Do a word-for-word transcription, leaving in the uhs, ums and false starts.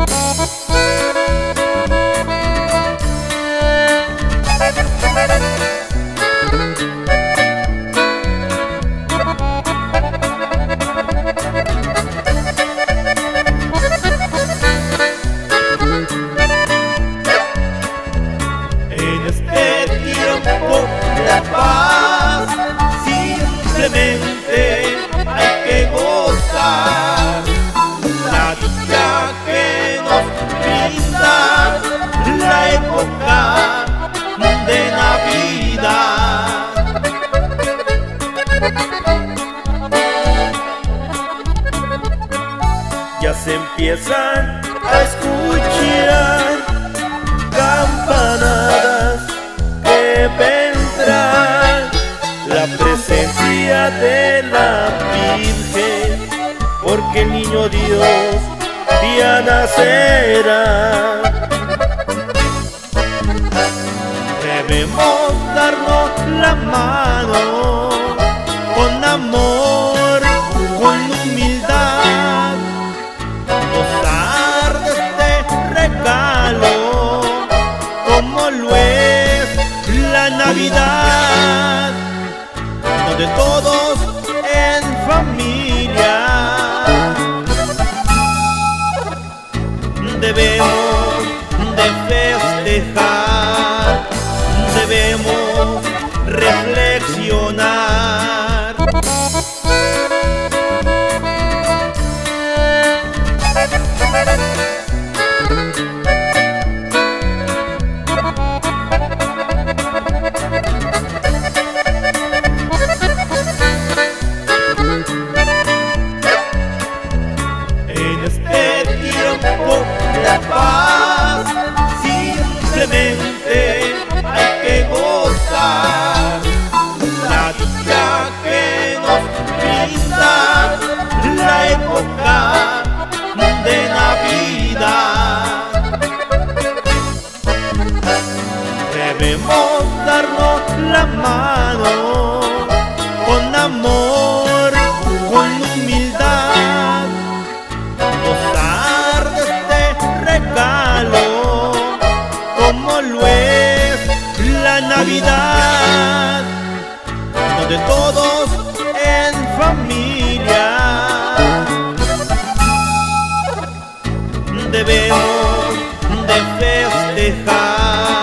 En este tiempo de paz simplemente hay que gozar la dicha que nos brinda la época de Navidad. Ya se empiezan a escuchar campanadas que vendrán, la presencia de la Virgen, porque el niño Dios ya nacerá. Debemos darnos la mano con amor, con humildad, gozar de este regalo como lo es la Navidad, donde todos en familia debemos de festejar, debemos reflexionar. En este tiempo de paz simplemente hay que gozar la dicha que nos brinda la época de Navidad. Debemos darnos la mano con amor, con humildad, gozar de este regalo como lo es la Navidad, donde todos en familia debemos de festejar.